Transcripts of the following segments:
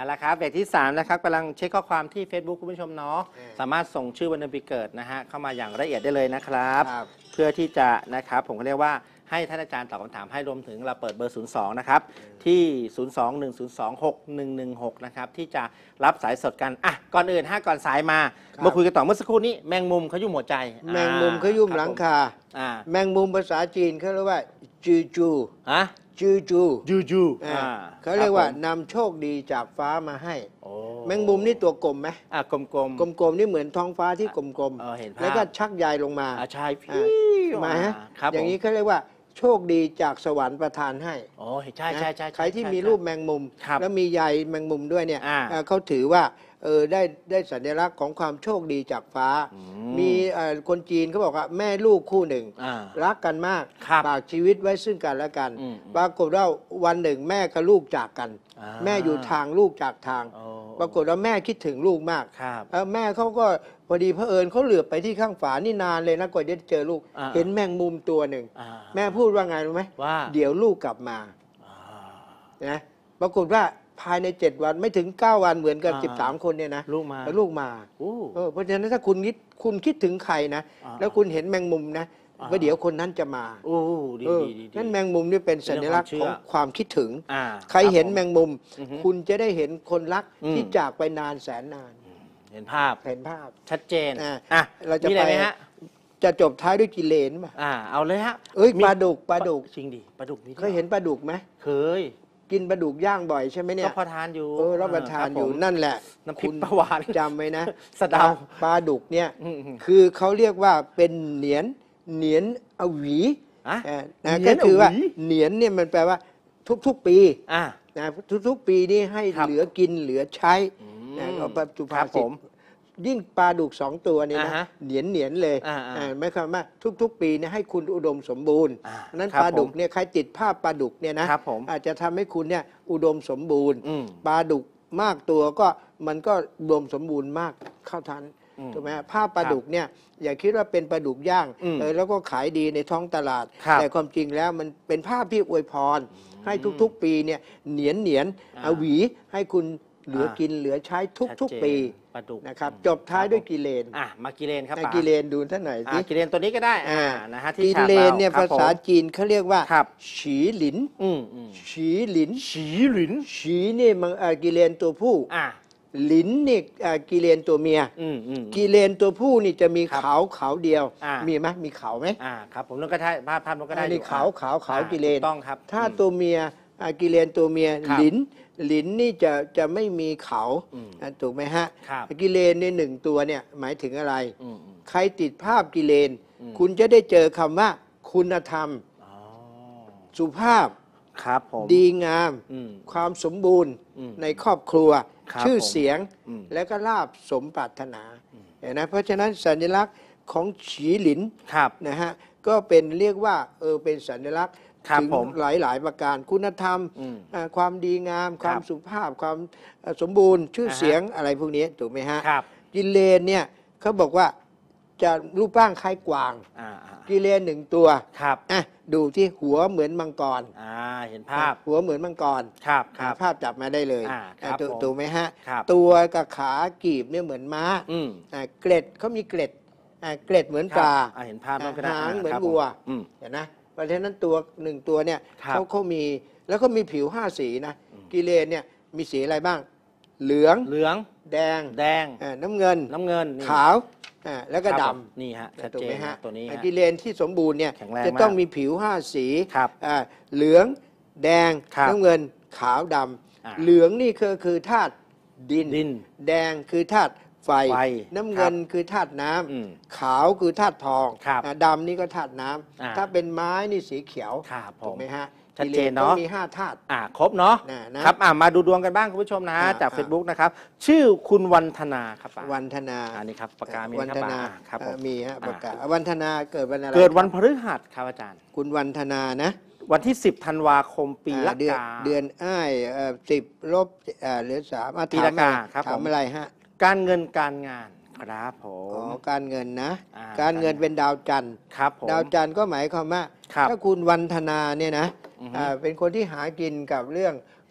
ละครับเบรกที่3นะครับกำลังเช็คข้อความที่ Facebook คุณผู้ชมเนาะสามารถส่งชื่อวันเดือนปีเกิดนะฮะเข้ามาอย่างละเอียดได้เลยนะครับเพื่อที่จะนะครับผมก็เรียกว่าให้ท่านอาจารย์ตอบคำถามให้รวมถึงเราเปิดเบอร์02นะครับที่021026116นะครับที่จะรับสายสดกันอ่ะก่อนอื่นก่อนสายมาคุยกันต่อเมื่อสักครู่นี้แมงมุมขยุ่มหัวใจแมงมุมขยุ่มหลังคาแมงมุมภาษาจีนเขาเรียกว่าจูจูจูเขาเรียกว่านำโชคดีจากฟ้ามาให้แมงมุมนี่ตัวกลมไหมกลมนี่เหมือนท้องฟ้าที่กลมๆแล้วก็ชักใยลงมาใช่พี่มาฮะอย่างนี้เขาเรียกว่าโชคดีจากสวรรค์ประทานให้ใช่ใครที่มีรูปแมงมุมแล้วมีใยแมงมุมด้วยเนี่ยเขาถือว่าได้สัญลักษณ์ของความโชคดีจากฟ้ามีคนจีนเขาบอกว่าแม่ลูกคู่หนึ่งรักกันมากฝากชีวิตไว้ซึ่งกันและกันปรากฏว่าวันหนึ่งแม่กับลูกจากกันแม่อยู่ทางลูกจากทางปรากฏว่าแม่คิดถึงลูกมากแม่เขาก็พอดีเผอิญเขาเหลือบไปที่ข้างฝานี่นานเลยนะกว่าจะเจอลูกเห็นแมงมุมตัวหนึ่งแม่พูดว่าไงรู้ไหมว่าเดี๋ยวลูกกลับมานะปรากฏว่าภายใน7 วันไม่ถึง9 วันเหมือนกัน13 คนเนี่ยนะลูกมาเพราะฉะนั้นถ้าคุณคิดถึงใครนะแล้วคุณเห็นแมงมุมนะว่าเดี๋ยวคนนั้นจะมานั่นแมงมุมนี่เป็นสัญลักษณ์ของความคิดถึงใครเห็นแมงมุมคุณจะได้เห็นคนรักที่จากไปนานแสนนานเห็นภาพชัดเจนเราจะไปจะจบท้ายด้วยกิเลนป่ะเอาเลยฮะปลาดุกจริงดิปลาดุกเคยเห็นปลาดุกไหมเคยกินปลาดุกย่างบ่อยใช่ไหมเนี่ยก็พอทานอยู่รับประทานอยู่นั่นแหละน้ำพริกปลาหวานจำไว้นะสะเดาปลาดุกเนี่ยคือเขาเรียกว่าเป็นเหนียนอวีก็คือว่าเหนียนเนี่ยมันแปลว่าทุกๆปีนะทุกๆปีนี่ให้เหลือกินเหลือใช้เอาปัจจุบันยิ่งปลาดุก2 ตัวเนี่ยนะเหนียนเลยไม่คำว่าทุกๆปีเนี่ยให้คุณอุดมสมบูรณ์นั้นปลาดุกเนี่ยใครติดภาพปลาดุกเนี่ยนะอาจจะทำให้คุณเนี่ยอุดมสมบูรณ์ปลาดุกมากตัวก็มันก็อุดมสมบูรณ์มากเข้าทันถูกไหมภาพปลาดุกเนี่ยอย่าคิดว่าเป็นปลาดุกย่างแล้วก็ขายดีในท้องตลาดแต่ความจริงแล้วมันเป็นภาพที่อวยพรให้ทุกๆปีเนี่ยเหนียนเอาหวีให้คุณเหลือกินเหลือใช้ทุกๆปีนะครับจบท้ายด้วยกิเลนมากิเลนครับกิเลนดูท่านไหนสิกิเลนตัวนี้ก็ได้นะฮะกิเลนเนี่ยภาษาจีนเขาเรียกว่าฉีหลินฉีนี่มันกิเลนตัวผู้หลินนี่กิเลนตัวเมียกิเลนตัวผู้นี่จะมีเขาเดียวมีไหมมีเขาไหมครับผมนั่นก็ได้ภาพนั้นก็ได้นี่เขากิเลนต้องครับถ้าตัวเมียกิเลนตัวเมียหลินนี่จะไม่มีเขาถูกไหมฮะกิเลนใน1 ตัวเนี่ยหมายถึงอะไรใครติดภาพกิเลนคุณจะได้เจอคำว่าคุณธรรมสุภาพดีงามความสมบูรณ์ในครอบครัวชื่อเสียงและก็ลาภสมปรารถนานะเพราะฉะนั้นสัญลักษณ์ของฉีหลินนะฮะก็เป็นเรียกว่าเป็นสัญลักษณ์ถึงหลายประการคุณธรรมความดีงามความสุภาพความสมบูรณ์ชื่อเสียงอะไรพวกนี้ถูกไหมฮะกิเลนเนี่ยเขาบอกว่าจะรูปร่างคล้ายกวางกิเลน1 ตัวดูที่หัวเหมือนมังกรเห็นภาพหัวเหมือนมังกรภาพจับมาได้เลยถูกไหมฮะตัวกับขากีบเนี่ยเหมือนม้าเกล็ดเขามีเกล็ดเหมือนปลาเห็นภาพหางเหมือนวัวเห็นนะเพราะฉะนั้นตัว1 ตัวเนี่ยเขามีแล้วก็มีผิว5 สีนะกิเลนเนี่ยมีสีอะไรบ้างเหลืองแดงน้ำเงินขาวแล้วก็ดำนี่ฮะถูกไหมฮะตัวนี้กิเลนที่สมบูรณ์เนี่ยจะต้องมีผิว5 สีเหลืองแดงน้ำเงินขาวดำเหลืองนี่คือธาตุดินแดงคือธาตุไฟน้ำเงินคือธาตุน้ำขาวคือธาตุทองดำนี่ก็ธาตุน้ำถ้าเป็นไม้นี่สีเขียวถูกไหมฮะชัดเจนเนาะมี5 ธาตุครบเนาะครับมาดูดวงกันบ้างคุณผู้ชมนะจาก Facebook นะครับชื่อคุณวันธนาครับวันธนาอันนี้ครับปากกามีวันธนาครับมีฮะปากกาวันธนาเกิดวันอะไรเกิดวันพฤหัสครับอาจารย์คุณวันธนานะวันที่10 ธันวาคมปีละกาเดือนอ้าย10 ลบเหลือ3 ปีละกาครับถามอะไรฮะการเงินการงานครับผมการเงินนะการเงินเป็นดาวจันทร์ดาวจันทร์ก็หมายความว่าถ้าคุณวันธนาเนี่ยนะเป็นคนที่หากินกับเรื่องค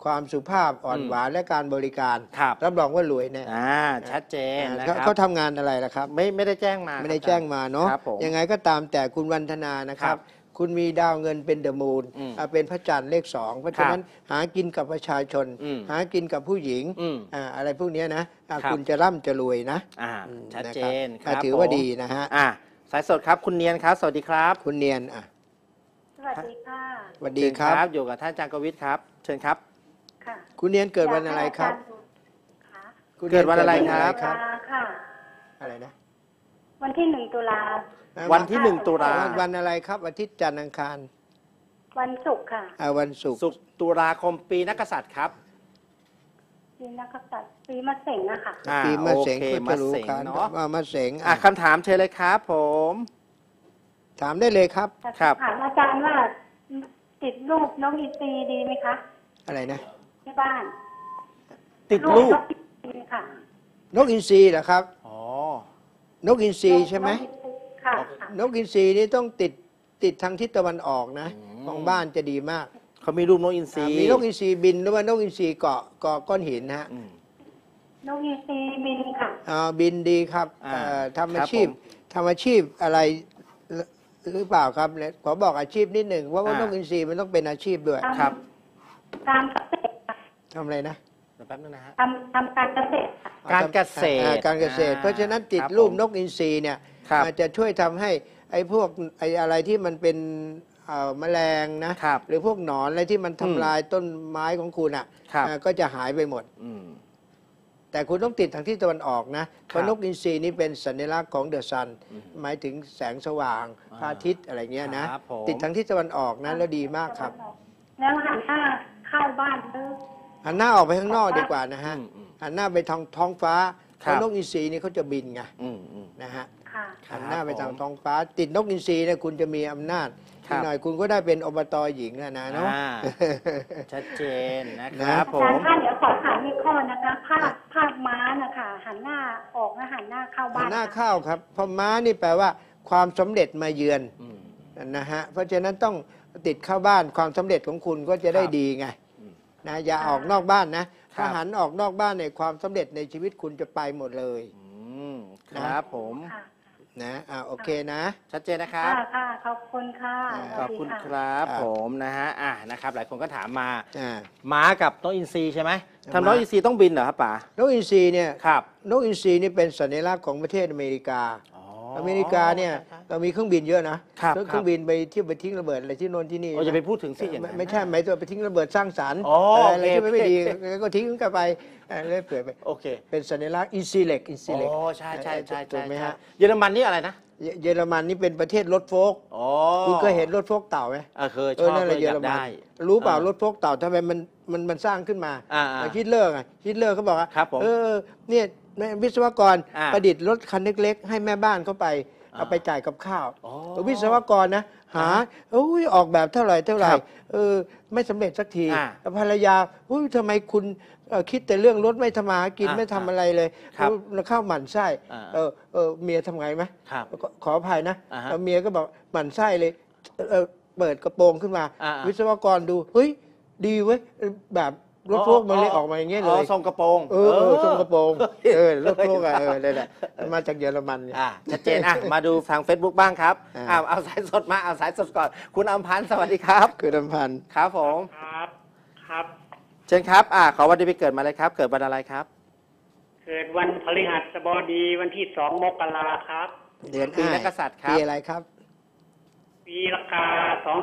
ความสุภาพอ่อนหวานและการบริการครับรับรองว่ารวยแน่ชัดเจนนะครับเขาทำงานอะไรล่ะครับไม่ได้แจ้งมาไม่ได้แจ้งมาเนาะครับผมยังไงก็ตามแต่คุณวันธนานะครับ คุณมีดาวเงินเป็นเดอะมูนเป็นพระจันทร์เลข2เพราะฉะนั้นหากินกับประชาชน หากินกับผู้หญิงอะไรพวกนี้นะคุณจะร่ำจะรวยนะชัดเจนนะครับถือว่าดีนะฮะสายสดครับคุณเนียนครับสวัสดีครับคุณเนียนสวัสดีค่ะสวัสดีครับอยู่กับท่านอาจารย์กวิทย์ครับเชิญครับค่ะคุณเนียนเกิดวันอะไรครับเกิดวันอะไรครับตุลาค่ะอะไรนะวันที่1 ตุลาวันที่1 ตุลาวันอะไรครับอาทิตย์จันทร์อังคารวันศุกร์ค่ะวันศุกร์ศุกร์ตุลาคมปีนักกษัตริย์ครับปีนักกษัตริย์ปีมะเส็งอะค่ะปีมะเสงโอเคก็จะรู้มะเสงครับเนาะว่ามะเสงคำถามเชิญเลยครับผมถามได้เลยครับครับถามอาจารย์ว่าติดรูปน้องอีซีดีไหมคะอะไรนะที่บ้านติดรูปน้องอีซีค่ะนกอินทรีเหรอครับอ๋อนกอินทรีใช่ไหมน้องอีซีค่ะค่ะนกอินทรีนี่ต้องติดทางทิศตะวันออกนะของบ้านจะดีมากเขามีรูปนกอินทรีมีนกอินทรีบินหรือว่านกอินทรีเกาะก้อนหินนะฮะน้องอีซีบินค่ะบินดีครับทำอาชีพอะไรหรือเปล่าครับขอบอกอาชีพนิดหนึ่งว่านกอินทรีมันต้องเป็นอาชีพด้วยครับการเกษตรค่ะทำอะไรนะเดี๋ยวแป๊บนึงนะฮะทำการเกษตรค่ะการเกษตรการเกษตร เพราะฉะนั้นติดรูปนกอินทรีเนี่ยครับจะช่วยทำให้ไอ้พวกไอ้อะไรที่มันเป็นแมลงนะครับ หรือพวกหนอนอะไรที่มันทำลายต้นไม้ของคุณก็จะหายไปหมด แต่คุณต้องติดทางที่ตะวันออกนะเพราะนกอินทรีนี่เป็นสัญลักษณ์ของเดอะซันหมายถึงแสงสว่างพระอาทิตย์อะไรเงี้ยนะครับผมติดทางที่ตะวันออกนะแล้วดีมากครับแล้วหันหน้าเข้าบ้านหรือหันหน้าออกไปข้างนอกดีกว่านะฮะหันหน้าไปทางท้องฟ้าเพครับราะนกอินทรีนี่เขาจะบินไงนะฮะค่ะหันหน้าไปทางท้องฟ้า ติดนกอินทรีเนี่ยคุณจะมีอำนาจอีกหน่อยคุณก็ได้เป็นอบตหญิงแล้วนะเนาะชัดเจนนะครับผอาจารมย์คะเดี๋ยวขอถามอีกข้อนะคะภาพม้านะคะหันหน้าออกและหันหน้าเข้าหับ้าน นหน้าค่ะเข้าครับเพราะม้านี่แปลว่าความสำเร็จมาเยือนนะฮะเพราะฉะนั้นต้องติดเข้าบ้านความสำเร็จของคุณก็จะได้ดีไงนะอย่าออกนอกบ้านนะถ้าหันออกนอกบ้านในยความสำเร็จในชีวิตคุณจะไปหมดเลยครับผมค่ะนะโอเคนะชัดเจนนะครับค่ะขอบคุณค่ะขอบคุณสวัสดีคค่ะรับผมนะฮะนะครับหลายคนก็ถามมาอ่าม้ากับนกอินทรีใช่ไหมม้าทำนกอินทรีต้องบินเหรอครับป๋านกอินทรีเนี่ยครับนกอินทรีนี่เป็นสัญลักษณ์ของประเทศอเมริกา อเมริกาเนี่ยเรามีเครื่องบินเยอะนะครับ เครื่องบินไปเที่ยวไปทิ้งระเบิดอะไรที่โน่นที่นี่เราจะไปพูดถึงสิอย่างนั้นไม่ใช่หมายถึงไปทิ้งระเบิดสร้างสรรค์อ๋ออะไรโอเคที่ไม่ดีโอเคก็ทิ้งกันไปเรื่อยเปื่อยไปโอเคเป็นสัญลักษณ์อินซีเล็กอินซีโอ้เล็กใช่ใช่ใช่ถูกไหมฮะเยอรมันนี่อะไรนะเยอรมันนี่เป็นประเทศรถโฟล์กอ๋อคุณเคยเห็นรถโฟล์กเต่าไหมเคยชอบนั่นแหเลละยเยออรยากมันได้รู้เปล่ารถโฟล์กเต่าทำไมมันสร้างขึ้นมา ฮิตเลอร์ไงฮิตเลอร์เขาบอกว่าครับผมเนี่ยวิศวกรอ่าประดิษฐ์รถคันเล็กๆ ให้แม่บ้านเขาไปเอาไปจ่ายกับข้าวอ๋อวิศวกรนะหาออกแบบเท่าไหร่ครับไม่สำเร็จสักทีอ่าภรรยาทำไมคุณคิดแต่เรื่องรถไม่ทำมาหากินอ่าไม่ทำอะไรเลยครับแล้วข้าวหมั่นไส้ เมียทำไงไหมครับขออภัยนะอ่าฮะเมียก็บอกหมั่นไส้เลยเปิดกระโปรงขึ้นมา วิศวกรดูเฮ้ยดีเว้ยแบบรถโฟล์กมันเลยออกมาอย่างเงี้ยเลยทรงกระโปรงทรงกระโปรงรถโฟล์กเลยแหละมาจากเยอรมันเนี่ยชัดเจนมาดูทาง Facebook บ้างครับอ่าเอาสายสดมาเอาสายสดก่อน คุณอำพันธ์สวัสดีครับคือดำพันธ์ครับผมครับเชิญครับขอวันเดือนปีเกิดมาเลยครับ เกิดวันอะไรครับเกิดวันพฤหัสบดีวันที่2 มกราครับเดือนปีนักกษัตริย์ครับปีอะไรครับปีละกา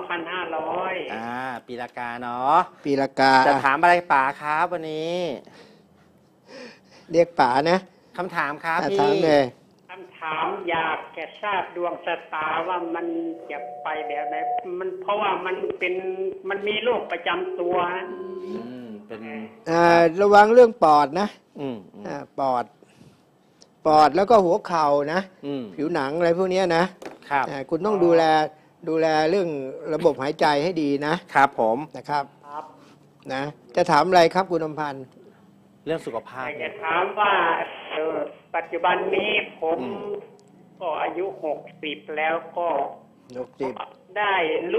2500 ปีละกาเนาะปีละกาจะถามอะไรป๋าครับวันนี้เรียกป๋านะคำถามครับถามพี่เลยคำถามอยากจะทราบดวงชะตาว่ามันจะไปแบบไหนเพราะว่ามันมีโรคประจำตัวฮะเป็นระวังเรื่องปอดนะ ปอดแล้วก็หัวเข่านะ ผิวหนังอะไรพวกเนี้ยนะครับ คุณต้องดูแลเรื่องระบบหายใจให้ดีนะครับผมนะครับครับนะจะถามอะไรครับคุณอำพันธ์เรื่องสุขภาอพยากจะถามว่าปัจจุบันนี้ผมก็อายุ60แล้วก็ 60 ได้ลูก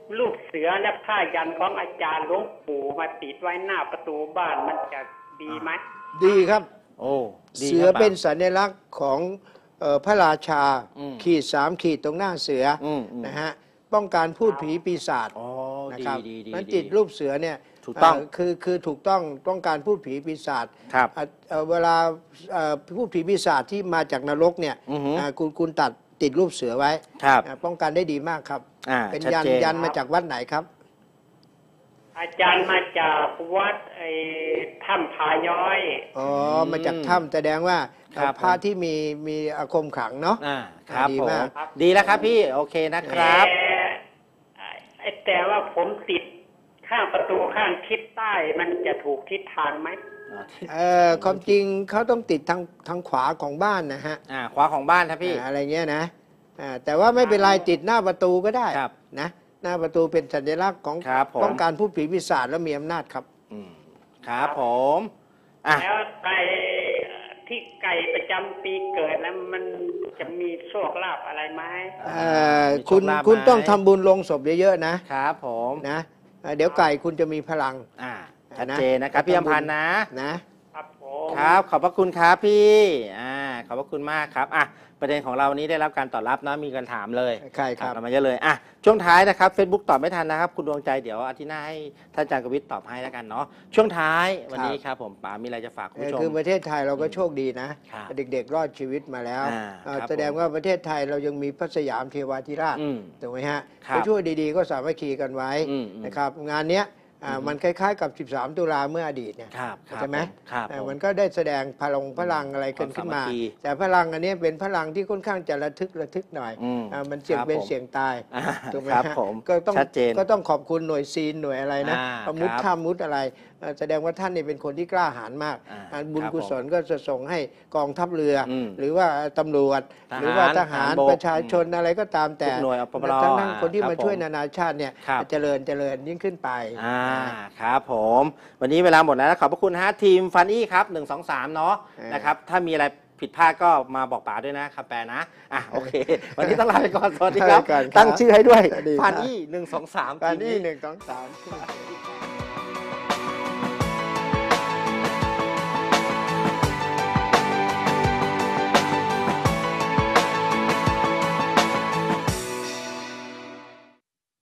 รูปเสือและผ้ายันของอาจารย์หลวงปู่มาติดไว้หน้าประตูบ้านมันจะดีไหมดีครับโอ้ดีเสือครับเป็นสัญลักษณ์ของพระราชาอืมขีด3 ขีดตรงหน้าเสืออมนะฮะป้องกันพูดผีปีศาจอ๋อนะดีครับดีนั้นติดรูปเสือเนี่ยถูกต้องคือถูกต้องป้องกันพูดผีปีศาจครับเวลาพูดผีปีศาจที่มาจากนรกเนี่ยอือหือคุณติดรูปเสือไว้ครับป้องกันได้ดีมากครับ เป็นชัดเจนยันมาจากวัดไหนครับอาจารย์มาจากวัดไอ้ถ้ำผาย้อยอ๋อมาจากถ้ำแสดงว่าครับพระที่มีอาคมขลังเนาะครับดีผมมากดีแล้วครับพี่โอเคนะครับแต่ว่าผมติดข้างประตูข้างทิศใต้มันจะถูกทิศทางไหมความจริงเขาต้องติดทางขวาของบ้านนะฮะขวาของบ้านครับพี่อะไรเงี้ยนะแต่ว่าไม่เป็นไรติดหน้าประตูก็ได้ครับนะหน้าประตูเป็นสัญลักษณ์ของครับผมป้องกันพูดผีปีศาจและมีอำนาจครับครับผมอ่ะแล้วไก่ที่ไก่ประจำปีเกิดแล้วมันจะมีโชคลาภอะไรไหมมีโชคุณลาภคุณไหมต้องทำบุญลงศพเยอะๆนะครับผมนะเดี๋ยวไก่คุณจะมีพลังชัดเจนนะครับพี่อำพันธ์นะนะครับผมครับขอบพระคุณครับพี่ขอบพระคุณมากครับประเด็นของเรานี้ได้รับการตอบรับนะมีการถามเลยใช่ครับถามมาเยอะเลยช่วงท้ายนะครับ Facebook ตอบไม่ทันนะครับคุณดวงใจเดี๋ยวอาทิตย์หน้าให้ท่านอาจารย์กวิทย์ตอบให้แล้วกันเนาะช่วงท้ายวันนี้ครับผมป๋ามีอะไรจะฝากคุณผู้ชมคือประเทศไทยเราก็โชคดีนะครับ เด็กๆรอดชีวิตมาแล้วครับแสดงว่าประเทศไทยเรายังมีพระสยามเทวาธิราชอืมถูกไหมฮะครับก็ช่วยดีๆก็สามัคคีกันไว้อืมนะครับงานเนี้ยมันคล้ายๆกับ 13 ตุลาเมื่ออดีตเนี่ยครับใช่ไหมครับผมมันก็ได้แสดงพลังอะไรกันขึ้นมาความสามัคคีแต่พลังอันนี้เป็นพลังที่ค่อนข้างจะระทึกหน่อย มันเสี่ยงครับเป็นผมเสี่ยงตายถูกไหมครับฮะผมก็ต้องชัดเจนก็ต้องขอบคุณหน่วยซีนหน่วยอะไรนะ มุดครับถ้ำมุดอะไรแสดงว่าท่านนี่เป็นคนที่กล้าหาญมาก บุญครับกุศลก็จะส่งให้กองทัพเรืออมหรือว่าตำรวจทหารหรือว่าทหารทหารบกประชาชนอะไรก็ตามแต่ทุกหน่วยอปปรทั้งคนที่ครับมาช่วยผมนานาชาติเนี่ยครับเจริญยิ่งขึ้นไปครับผมวันนี้เวลาหมดแล้วนะขอบพระคุณฮะทีมฟันอี้ครับ1 2 3เนาะเออนะครับถ้ามีอะไรผิดพลาดก็มาบอกป๋าด้วยนะครับแปรนะโอเค วันนี้ต้องลาไปก่อนสวัสดีครับลาไปก่อนครับตั้งชื่อให้ด้วยสวัสดีครับฟันอี้1 2 3 การทีที่นี้ 1 2 3